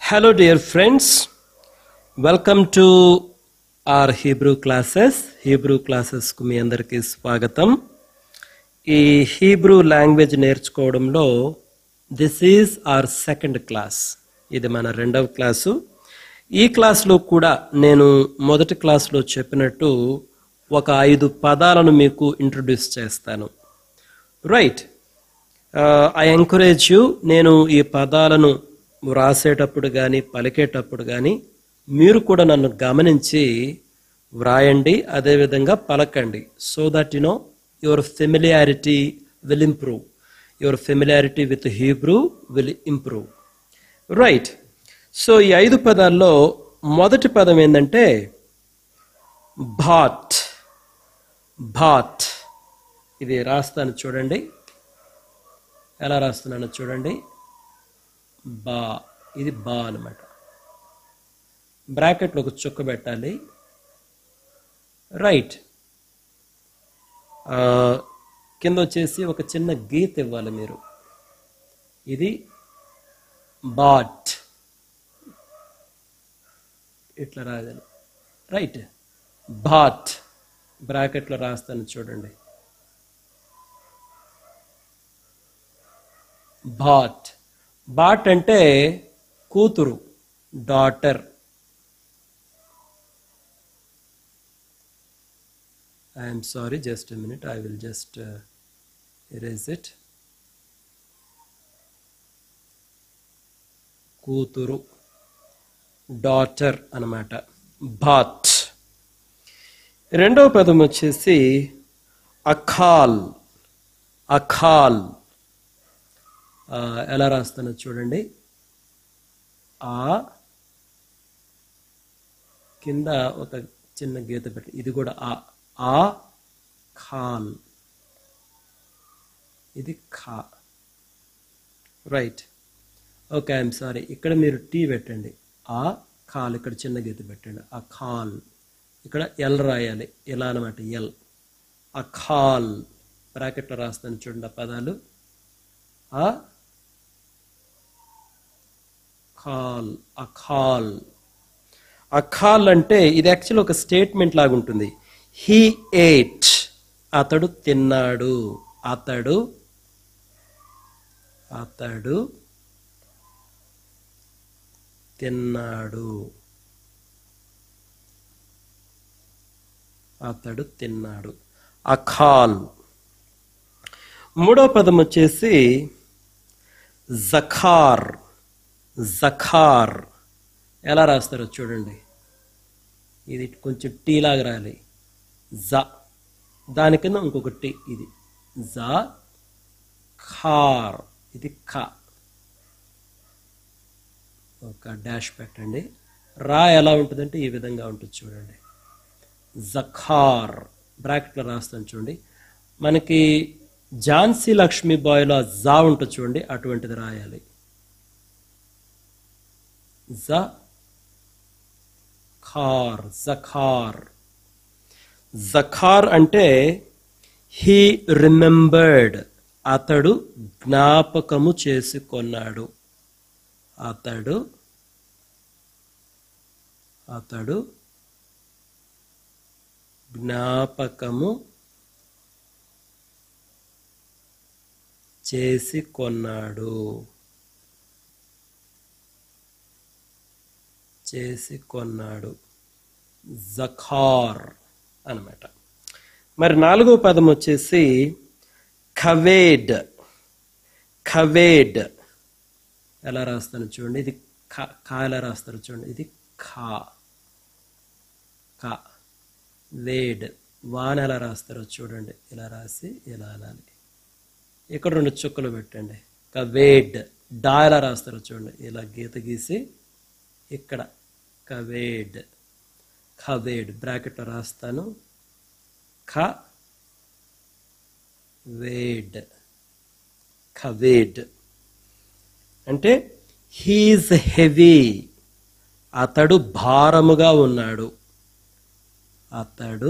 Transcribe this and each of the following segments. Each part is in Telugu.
Hello dear friends, welcome to our Hebrew classes. Hebrew classes కు మీ అందరికీ స్వాగతం. ఈ హీబ్రూ లాంగ్వేజ్ నేర్చుకోవడంలో this is our second class. ఇది మన రెండవ క్లాసు. ఈ క్లాస్లో కూడా నేను మొదటి క్లాస్లో చెప్పినట్టు ఒక 5 పదాలను మీకు ఇంట్రొడ్యూస్ చేస్తాను. Right, I encourage you. నేను ఈ పదాలను వ్రాసేటప్పుడు కానీ పలికేటప్పుడు కానీ మీరు కూడా నన్ను గమనించి వ్రాయండి, అదేవిధంగా పలకండి. So that your familiarity will improve. Your familiarity with Hebrew will improve. Right, so ఈ 5 పదాల్లో మొదటి పదం ఏంటంటే భాట్. భాట్ ఇది రాస్తాను చూడండి, ఎలా రాస్తున్నానో చూడండి. బా, ఇది బా అనమాట. బ్రాకెట్లో ఒక చుక్క పెట్టాలి. రైట్, కింద వచ్చేసి ఒక చిన్న గీత ఇవ్వాలి మీరు. ఇది బాట్, ఇట్లా రాయాలి. రైట్, బాట్ బ్రాకెట్లో రాస్తాను చూడండి. బాట్. బాట్ అంటే కూతురు, daughter. I'm sorry, just a minute, I will just erase it. కూతురు, డాటర్ అన్నమాట, బాట్. రెండవ పదం వచ్చేసి అఖాల్. అఖాల్ ఎలా రాస్తానో చూడండి. ఆ కింద ఒక చిన్న గీత పెట్టి, ఇది కూడా ఆ ఖాల్, ఇది ఖా. రైట్, ఓకే, ఐఎమ్ సారీ, ఇక్కడ మీరు టీ పెట్టండి. ఆ ఖాల్, ఇక్కడ చిన్న గీత పెట్టండి. ఆ ఖాల్, ఇక్కడ ఎల్ రాయాలి, ఎలా అనమాట, ఎల్. అఖాల్ బ్రాకెట్లో రాస్తాను చూడండి ఆ పదాలు. ఆ ఖాల్, అఖాల్. అఖాల్ అంటే ఇది యాక్చువల్ ఒక స్టేట్మెంట్ లాగా ఉంటుంది. హీ ఏట్, అతడు తిన్నాడు. అతడు అతడు తిన్నాడు. అతడు తిన్నాడు, అఖాల్. మూడో పదం వచ్చేసి జఖార్. జఖార్ ఎలా రాస్తారో చూడండి. ఇది కొంచెం టీ లాగా రాయాలి. జ, దాని కింద ఇంకొక టీ, ఇది జ ఖార్, ఇది ఖ. ఒక డాష్ పెట్టండి. రా ఎలా ఉంటుందంటే ఈ విధంగా ఉంటుంది చూడండి. జఖార్ బ్రాకెట్లో రాస్తాను చూడండి. మనకి ఝాన్సీ లక్ష్మీబాయిలో జా ఉంటుంది చూడండి, అటువంటిది రాయాలి. జఖార్, జఖార్. జఖార్ అంటే హీ రిమెంబర్డ్, అతడు జ్ఞాపకము చేసుకొన్నాడు. అతడు అతడు జ్ఞాపకము చేసుకొన్నాడు. చేసుకొన్నాడు, జఖార్ అన్నమాట. మరి నాలుగో పదం వచ్చేసి ఖవేడ్. ఖవేడ్ ఎలా రాస్తాను చూడండి. ఇది ఖా ఎలా రాస్తారు చూడండి. ఇది ఖా, ఖా. వేడ్, వాన్ ఎలా రాస్తారో చూడండి. ఇలా రాసి ఇలా అనాలి. ఇక్కడ 2 చుక్కలు పెట్టండి. కవేడ్. డా ఎలా రాస్తారో చూడండి. ఇలా గీత గీసి ఇక్కడ కవేడ్. ఖవేడ్ బ్రాకెట్లో రాస్తాను. ఖ వేడ్, ఖవేడ్ అంటే హీఈస్ హెవీ, అతడు భారముగా ఉన్నాడు. అతడు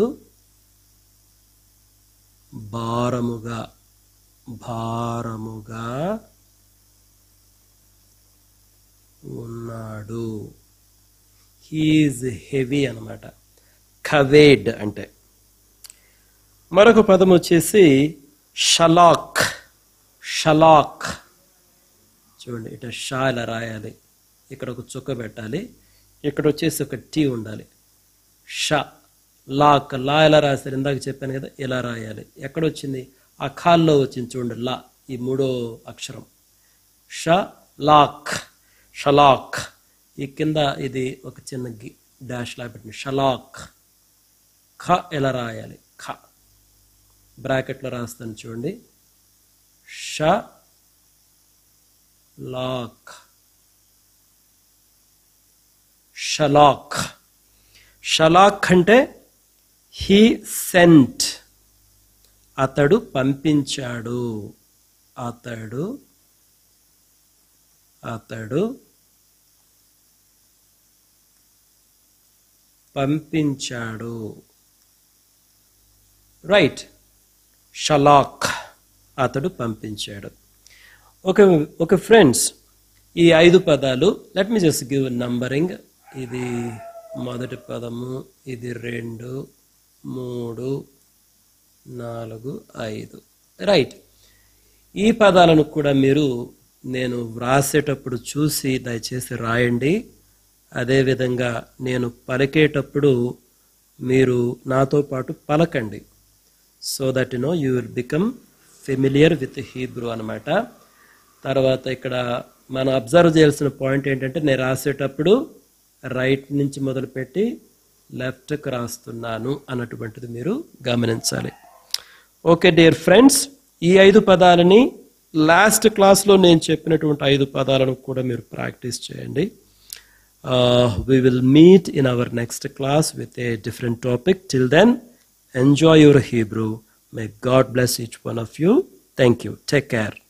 భారముగా భారముగా ఉన్నాడు. హీఈస్ హెవీ అన్నమాట. కవేడ్ అంటే. మరొక పదం వచ్చేసి షలాక్. షలాక్ చూడండి, ఇట షా ఇలా రాయాలి, ఇక్కడ ఒక చుక్క పెట్టాలి, ఇక్కడ వచ్చేసి ఒక టీ ఉండాలి. ష లాక్, లా ఎలా రాశారు ఇందాక చెప్పాను కదా, ఇలా రాయాలి. ఎక్కడ వచ్చింది? ఆ ఖాల్లో వచ్చింది చూడండి, లా, ఈ మూడో అక్షరం. ష లాక్, షలాక్. ఈ కింద ఇది ఒక చిన్న డాష్ లా పెట్టింది, షలాక్. ఖ ఎలా రాయాలి? ఖ బ్రాకెట్లో రాస్తాను చూడండి, ష లాక్, షలాక్. షలాక్ అంటే హీ సెంట్, అతడు పంపించాడు, అతడు పంపించాడు. రైట్, షలాక్, అతడు పంపించాడు. ఓకే ఫ్రెండ్స్, ఈ 5 పదాలు, let me just give numbering. ఇది మొదటి పదము, ఇది 2, 3, 4, 5. రైట్, ఈ పదాలను కూడా మీరు నేను వ్రాసేటప్పుడు చూసి దయచేసి రాయండి. అదేవిధంగా నేను పలికేటప్పుడు మీరు నాతో పాటు పలకండి. So that you will become familiar with Hebrew అనమాట. తర్వాత ఇక్కడ మనం అబ్జర్వ్ చేయాల్సిన పాయింట్ ఏంటంటే, నేను రాసేటప్పుడు రైట్ నుంచి మొదలుపెట్టి లెఫ్ట్కి రాస్తున్నాను అన్నటువంటిది మీరు గమనించాలి. ఓకే డియర్ ఫ్రెండ్స్, ఈ 5 పదాలని లాస్ట్ క్లాస్లో నేను చెప్పినటువంటి 5 పదాలను కూడా మీరు ప్రాక్టీస్ చేయండి. We will meet in our next class with a different topic. Till then, enjoy your Hebrew. May God bless each one of you. Thank you. Take care.